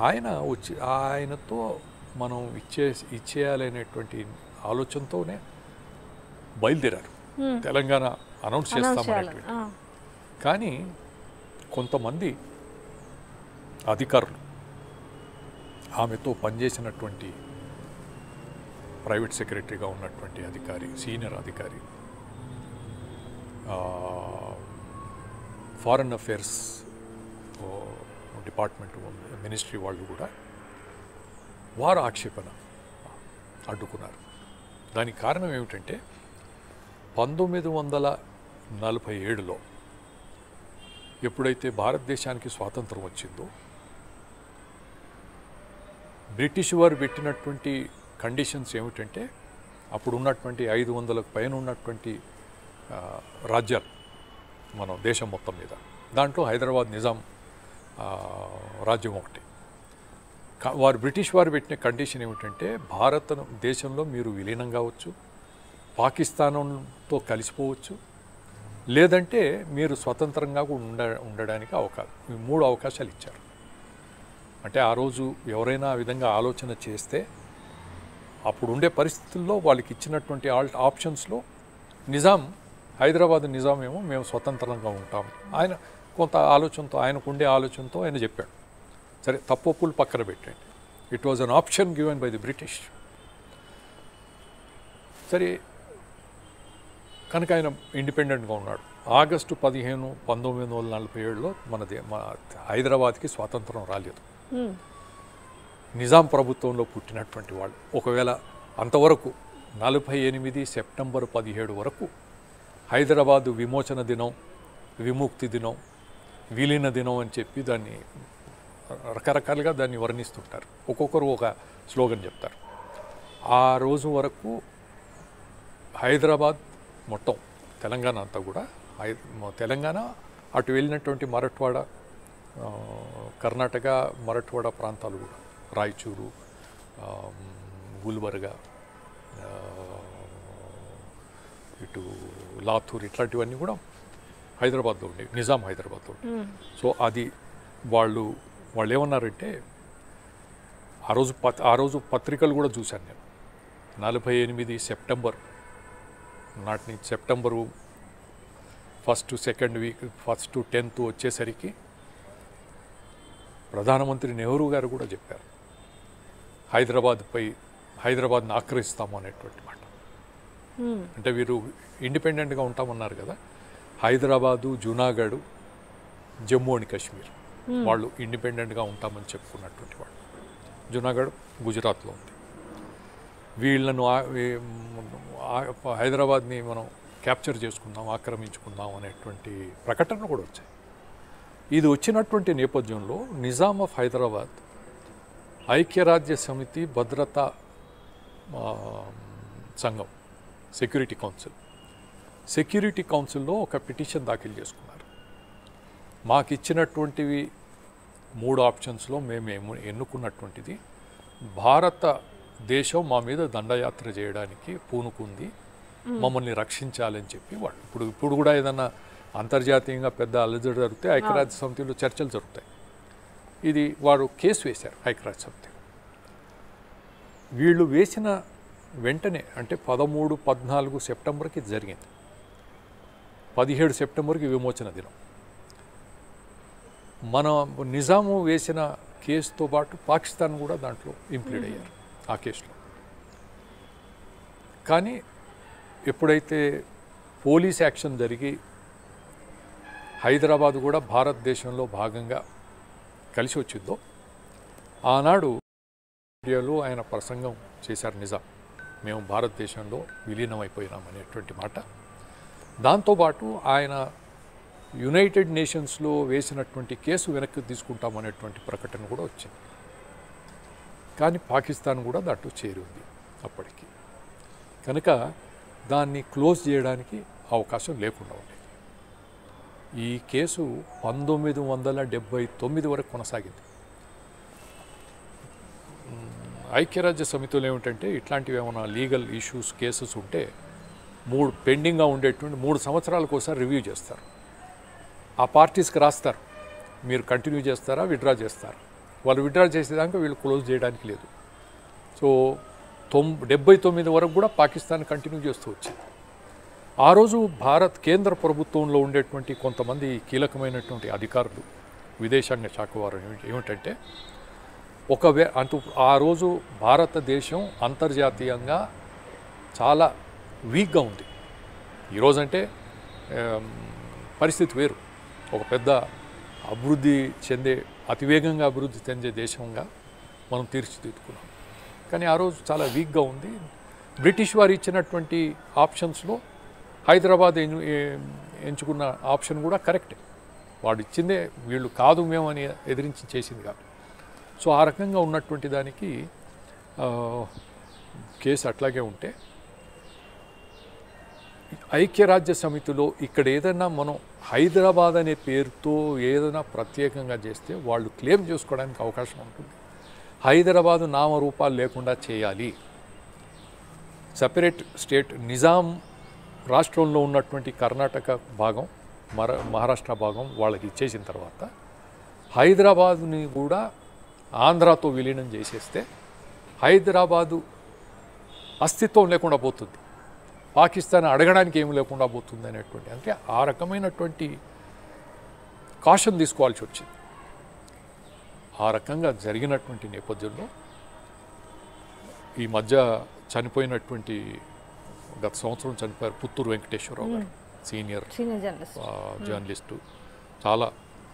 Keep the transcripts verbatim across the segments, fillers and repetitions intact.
ఆయన వచ్చి ఆయనతో మనం ఇచ్చే ఇచ్చేయాలనేటువంటి ఆలోచనతోనే బయలుదేరారు. తెలంగాణ అనౌన్స్ చేస్తామనేటువంటి. కానీ కొంతమంది అధికారులు ఆమెతో పనిచేసినటువంటి ప్రైవేట్ సెక్రటరీగా ఉన్నటువంటి అధికారి, సీనియర్ అధికారి, ఫారెన్ అఫేర్స్ డిపార్ట్మెంట్ మినిస్ట్రీ వాళ్ళు కూడా వారు ఆక్షేపణ అడ్డుకున్నారు. దానికి కారణం ఏమిటంటే పంతొమ్మిది వందల నలభై ఏడులో ఎప్పుడైతే భారతదేశానికి స్వాతంత్రం వచ్చిందో బ్రిటిష్ వారు పెట్టినటువంటి కండిషన్స్ ఏమిటంటే అప్పుడు ఉన్నటువంటి ఐదు వందలకు పైన ఉన్నటువంటి రాజ్యాలు మనం దేశం మొత్తం మీద, దాంట్లో హైదరాబాద్ నిజాం రాజ్యం ఒకటి. వారు బ్రిటిష్ వారు పెట్టిన కండిషన్ ఏమిటంటే భారతదేశంలో మీరు విలీనం కావచ్చు, పాకిస్తాన్తో కలిసిపోవచ్చు, లేదంటే మీరు స్వతంత్రంగా ఉండ ఉండడానికి అవకాశం, ఈ మూడు అవకాశాలు ఇచ్చారు. అంటే ఆ రోజు ఎవరైనా ఆ విధంగా ఆలోచన చేస్తే అప్పుడు ఉండే పరిస్థితుల్లో వాళ్ళకి ఇచ్చినటువంటి ఆల్ ఆప్షన్స్లో నిజాం, హైదరాబాద్ నిజాం ఏమో మేము స్వతంత్రంగా ఉంటాం, ఆయన కొంత ఆలోచనతో, ఆయనకు ఉండే ఆలోచనతో ఆయన చెప్పాడు. సరే, తప్పొప్పులు పక్కన పెట్టండి, it was an option given by the British. సరే, కనుక ఆయన ఇండిపెండెంట్గా ఉన్నాడు. ఆగస్టు పదిహేను పంతొమ్మిది వందల నలభై ఏడులో మన దే మన హైదరాబాద్కి స్వాతంత్రం రాలేదు. నిజాం ప్రభుత్వంలో పుట్టినటువంటి వాళ్ళు ఒకవేళ అంతవరకు నలభై ఎనిమిది సెప్టెంబర్ పదిహేడు వరకు హైదరాబాదు విమోచన దినం, విముక్తి దినం, విలీన దినం అని చెప్పి దాన్ని రకరకాలుగా దాన్ని వర్ణిస్తుంటారు. ఒక్కొక్కరు ఒక స్లోగన్ చెప్తారు. ఆ రోజు వరకు హైదరాబాద్ మొత్తం తెలంగాణ అంతా కూడా, తెలంగాణ అటు వెళ్ళినటువంటి మరాఠ్వాడ, కర్ణాటక మరాఠ్వాడ ప్రాంతాలు కూడా, రాయచూరు, గుల్బర్గా, ఇటు లాతూర్, ఇట్లాంటివన్నీ కూడా హైదరాబాద్లో ఉండేవి, నిజాం హైదరాబాద్లో ఉండేవి. సో అది వాళ్ళు వాళ్ళు ఏమన్నారంటే ఆ రోజు పత్ ఆ రోజు పత్రికలు కూడా చూశాను నేను. నలభై ఎనిమిది సెప్టెంబర్ నాటి నుంచి September first second week first tenth వచ్చేసరికి ప్రధానమంత్రి నెహ్రూ గారు కూడా చెప్పారు, హైదరాబాద్పై హైదరాబాద్ని ఆక్రమిస్తాము అనేటువంటి మాట. అంటే వీరు ఇండిపెండెంట్గా ఉంటామన్నారు కదా, హైదరాబాదు, జూనాగఢ్, జమ్మూ అండ్ కాశ్మీర్ వాళ్ళు ఇండిపెండెంట్గా ఉంటామని చెప్పుకున్నటువంటి వాళ్ళు. జూనాగఢ్ గుజరాత్లో ఉంది. వీళ్ళను హైదరాబాద్ని మనం క్యాప్చర్ చేసుకుందాం, ఆక్రమించుకుందాం అనేటువంటి ప్రకటనలు కూడా వచ్చాయి. ఇది వచ్చినటువంటి నేపథ్యంలో నిజాం ఆఫ్ హైదరాబాద్ ఐక్యరాజ్య సమితి భద్రతా సంఘం, సెక్యూరిటీ కౌన్సిల్ సెక్యూరిటీ కౌన్సిల్లో ఒక పిటిషన్ దాఖలు చేసుకున్నారు. మాకు ఇచ్చినటువంటివి మూడు ఆప్షన్స్లో మేము ఎన్నుకున్నటువంటిది భారతదేశం మా మీద దండయాత్ర చేయడానికి పూనుకుంది, మమ్మల్ని రక్షించాలని చెప్పి వాళ్ళు ఇప్పుడు ఇప్పుడు కూడా ఏదన్నా అంతర్జాతీయంగా పెద్ద అలజడి జరిగితే ఐక్యరాజ్య సమితిలో చర్చలు జరుగుతాయి. ఇది వారు కేసు వేశారు ఐక్యరాజ్య సమితి. వీళ్ళు వేసిన వెంటనే అంటే పదమూడు పద్నాలుగు సెప్టెంబర్కి జరిగింది. పదిహేడు సెప్టెంబర్కి విమోచన దినం. మన నిజాము వేసిన కేసుతో పాటు పాకిస్తాన్ కూడా దాంట్లో ఇంప్లీడ్ అయ్యారు ఆ కేసులో. కానీ ఎప్పుడైతే పోలీస్ యాక్షన్ జరిగి హైదరాబాద్ కూడా భారతదేశంలో భాగంగా కలిసి వచ్చిందో ఆనాడు మీడియాలో ఆయన ప్రసంగం చేశారు, నిజాం మేము భారతదేశంలో విలీనం అయిపోయినాం అనేటువంటి మాట. దాంతోపాటు ఆయన యునైటెడ్ నేషన్స్లో వేసినటువంటి కేసు వెనక్కి తీసుకుంటామనేటువంటి ప్రకటన కూడా వచ్చింది. కానీ పాకిస్తాన్ కూడా దాంట్లో చేరి ఉంది అప్పటికి. కనుక దాన్ని క్లోజ్ చేయడానికి అవకాశం లేకుండా ఉండేది. ఈ కేసు పంతొమ్మిది వందల డెబ్భై తొమ్మిది వరకు కొనసాగింది. ఐక్యరాజ్య సమితిలో ఏమిటంటే ఇట్లాంటివి ఏమైనా లీగల్ ఇష్యూస్ కేసెస్ ఉంటే మూడు పెండింగ్గా ఉండేటువంటి మూడు సంవత్సరాలకు ఒకసారి రివ్యూ చేస్తారు. ఆ పార్టీస్కి రాస్తారు, మీరు కంటిన్యూ చేస్తారా, విత్డ్రా చేస్తారా. వాళ్ళు విత్డ్రా చేసేదాకా వీళ్ళు క్లోజ్ చేయడానికి లేదు. సో తొమ్ డెబ్బై తొమ్మిది వరకు కూడా పాకిస్తాన్ కంటిన్యూ చేస్తూ వచ్చింది. ఆ రోజు భారత్ కేంద్ర ప్రభుత్వంలో ఉండేటువంటి కొంతమంది కీలకమైనటువంటి అధికారులు విదేశాంగ శాఖ వారు ఏమిటంటే ఒక వే అంటూ ఆ రోజు భారతదేశం అంతర్జాతీయంగా చాలా వీక్గా ఉంది. ఈరోజంటే పరిస్థితి వేరు, ఒక పెద్ద అభివృద్ధి చెందే అతివేగంగా అభివృద్ధి చెందే దేశంగా మనం తీర్చిదిద్దుకున్నాం. కానీ ఆ రోజు చాలా వీక్గా ఉంది. బ్రిటిష్ వారు ఇచ్చినటువంటి ఆప్షన్స్లో హైదరాబాద్ ఎంచుకున్న ఆప్షన్ కూడా కరెక్టే, వాడు ఇచ్చిందే, వీళ్ళు కాదు మేము అని ఎదిరించి చేసింది కాదు. సో ఆ రకంగా ఉన్నటువంటి దానికి కేసు అట్లాగే ఉంటే ఐక్యరాజ్య సమితిలో ఇక్కడ ఏదైనా మనం హైదరాబాద్ అనే పేరుతో ఏదైనా ప్రత్యేకంగా చేస్తే వాళ్ళు క్లెయిమ్ చేసుకోవడానికి అవకాశం ఉంటుంది. హైదరాబాదు నామరూపాలు లేకుండా చేయాలి. సపరేట్ స్టేట్ నిజాం రాష్ట్రంలో ఉన్నటువంటి కర్ణాటక భాగం మర మహారాష్ట్ర భాగం వాళ్ళకి ఇచ్చేసిన తర్వాత హైదరాబాదుని కూడా ఆంధ్రాతో విలీనం చేసేస్తే హైదరాబాదు అస్తిత్వం లేకుండా పోతుంది, పాకిస్తాన్ అడగడానికి ఏమి లేకుండా పోతుంది అనేటువంటి, అంటే ఆ రకమైనటువంటి కాషన్ తీసుకోవాల్సి వచ్చింది. ఆ రకంగా జరిగినటువంటి నేపథ్యంలో ఈ మధ్య చనిపోయినటువంటి గత సంవత్సరం చనిపోయారు పుత్తూరు వెంకటేశ్వరరావు గారు, సీనియర్ జర్నలిస్టు, చాలా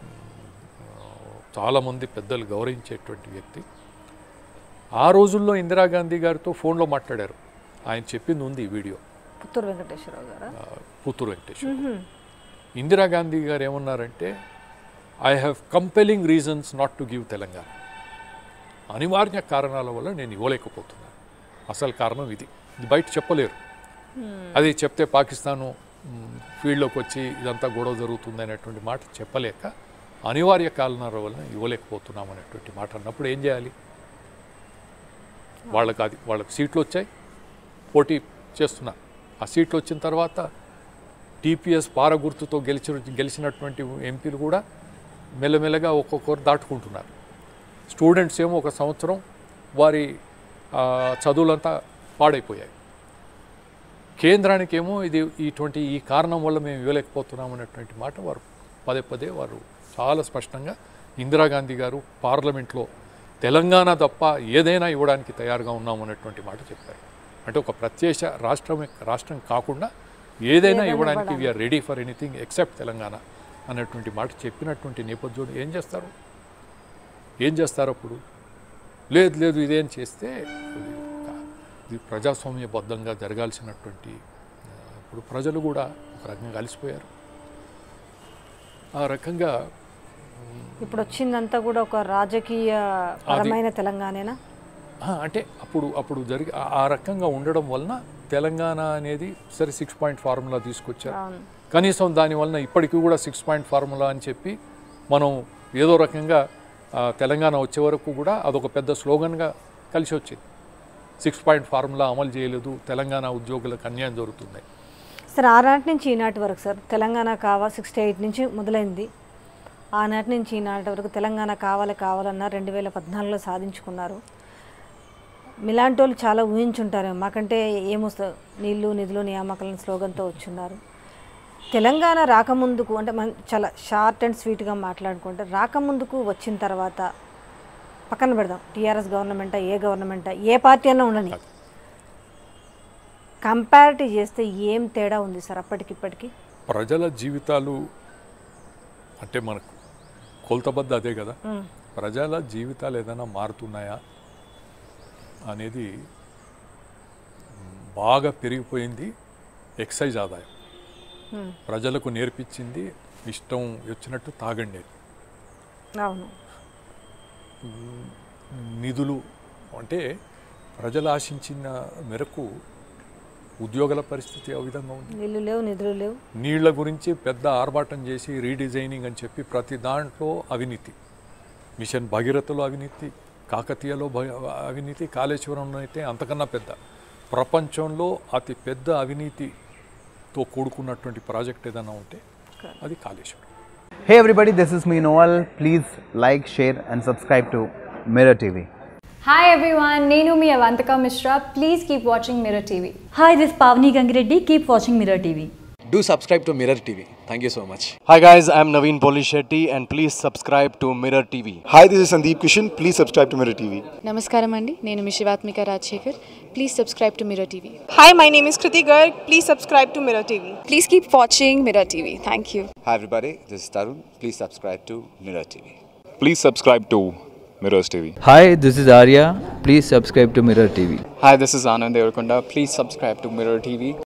చాలామంది పెద్దలు గౌరవించేటువంటి వ్యక్తి. ఆ రోజుల్లో ఇందిరాగాంధీ గారితో ఫోన్లో మాట్లాడారు, ఆయన చెప్పింది ఉంది ఈ వీడియో. పుత్తూరు వెంకటేశ్వరరావు గారు పుత్తూరు వెంకటేశ్వరరావు ఇందిరాగాంధీ గారు ఏమన్నారంటే, I have compelling reasons not to give Telangana, అనివార్య కారణాల వల్ల నేను ఇవ్వలేకపోతున్నాను, అసలు కారణం ఇది, ఇది బయట చెప్పలేరు, అది చెప్తే పాకిస్తాను ఫీల్డ్లోకి వచ్చి ఇదంతా గొడవ జరుగుతుంది అనేటువంటి మాట చెప్పలేక అనివార్య కారణాల వల్ల ఇవ్వలేకపోతున్నాం అనేటువంటి మాట అన్నప్పుడు ఏం చేయాలి? వాళ్ళకి అది వాళ్ళకి సీట్లు వచ్చాయి, పోటీ చేస్తున్నారు. ఆ సీట్లు వచ్చిన తర్వాత టీపీఎస్ పారగుర్తుతో గెలిచి గెలిచినటువంటి ఎంపీలు కూడా మెల్లమెల్లగా ఒక్కొక్కరు దాటుకుంటున్నారు. స్టూడెంట్స్ ఏమో ఒక సంవత్సరం వారి చదువులంతా పాడైపోయాయి. కేంద్రానికేమో ఇది ఇటువంటి ఈ కారణం వల్ల మేము ఇవ్వలేకపోతున్నాం అనేటువంటి మాట వారు పదే పదే వారు చాలా స్పష్టంగా ఇందిరాగాంధీ గారు పార్లమెంట్లో తెలంగాణ తప్ప ఏదైనా ఇవ్వడానికి తయారుగా ఉన్నాం అనేటువంటి మాట చెప్పారు. అంటే ఒక ప్రత్యేక రాష్ట్రం రాష్ట్రం కాకుండా ఏదైనా ఇవ్వడానికి we're ready for anything except Telangana అనేటువంటి మాట చెప్పినటువంటి నేపథ్యంలో ఏం చేస్తారు ఏం చేస్తారు అప్పుడు? లేదు లేదు ఇదేం చేస్తే ఇది ప్రజాస్వామ్యబద్ధంగా జరగాల్సినటువంటి, ఇప్పుడు ప్రజలు కూడా ఒక రకంగా కలిసిపోయారు. ఆ రకంగా ఇప్పుడు వచ్చిందంతా కూడా ఒక రాజకీయ పరమైన తెలంగాణేనా అంటే అప్పుడు అప్పుడు జరిగి ఆ రకంగా ఉండడం వలన తెలంగాణ అనేది సరే సిక్స్ పాయింట్ ఫార్ములా తీసుకొచ్చారు. కనీసం దానివలన ఇప్పటికీ కూడా సిక్స్ పాయింట్ ఫార్ములా అని చెప్పి మనం ఏదో రకంగా తెలంగాణ వచ్చే వరకు కూడా అదొక పెద్ద స్లోగన్గా కలిసి వచ్చింది. సిక్స్ పాయింట్ ఫార్ములా అమలు చేయలేదు, తెలంగాణ ఉద్యోగులకు అన్యాయం జరుగుతుంది. సార్ ఆనాటి నుంచి ఈనాటి వరకు సార్ తెలంగాణ కావా సిక్స్టీ ఎయిట్ నుంచి మొదలైంది, ఆనాటి నుంచి ఈనాటి వరకు తెలంగాణ కావాలి కావాలన్న రెండు వేల పద్నాలుగులో సాధించుకున్నారు. మిలాంటి వాళ్ళు చాలా ఊహించుంటారు, మాకంటే ఏమొస్తుంది నీళ్ళు నిధులు నియామకాలను స్లోగన్తో వచ్చున్నారు. తెలంగాణ రాకముందుకు అంటే మనం చాలా షార్ట్ అండ్ స్వీట్గా మాట్లాడుకుంటే రాకముందుకు వచ్చిన తర్వాత పక్కన పెడదాం, టీఆర్ఎస్ గవర్నమెంటా ఏ గవర్నమెంటా ఏ పార్టీ అన్నా ఉండని, కంపారిటివ్ చేస్తే ఏం తేడా ఉంది సార్ అప్పటికిప్పటికి? ప్రజల జీవితాలు అంటే మనకు కొలతబద్ద అదే కదా, ప్రజల జీవితాలు ఏదైనా మారుతున్నాయా అనేది బాగా పెరిగిపోయింది. ఎక్సైజ్ ఆదాయం ప్రజలకు నేర్పించింది ఇష్టం వచ్చినట్టు తాగండి. అవును, నిధులు అంటే ప్రజలు ఆశించిన మేరకు ఉద్యోగాల పరిస్థితి ఆ విధంగా ఉంది. నీళ్ళు లేవు, నిధులు లేవు. నీళ్ల గురించి పెద్ద ఆర్భాటం చేసి రీడిజైనింగ్ అని చెప్పి ప్రతి దాంట్లో అవినీతి, మిషన్ భగీరథలో అవినీతి, కాకతీయలో అవినీతి, కాళేశ్వరంలో అయితే అంతకన్నా పెద్ద, ప్రపంచంలో అతి పెద్ద అవినీతితో కూడుకున్నటువంటి ప్రాజెక్ట్ ఏదైనా ఉంటే అది Kaleshwaram. Hey everybody, this is me Noel. Please like, share and subscribe to Mirror T V. Hi everyone, Nenu mi Avantika Mishra. Please keep watching Mirror T V. Hi, this is Pavni Gangireddy. Keep watching Mirror T V. Do subscribe to Mirror T V. Thank you so much. Hi guys, I'm Naveen Polishetty and please subscribe to Mirror T V. Hi, this is Sandeep Kishan. Please subscribe to Mirror T V. నమస్కారం అండి నేను మీ Shivathmika Rajasekhar please subscribe to Mirror TV Hi, my name is Kriti Garg. Please subscribe to Mirror T V. Please keep watching Mirror TV thank you Hi everybody, this is Tarun. Please subscribe to Mirror T V. Please subscribe to Mirrors T V. Hi, this is Arya. Please subscribe to Mirror T V. Hi, this is Anand Devarakonda. Please subscribe to Mirror T V.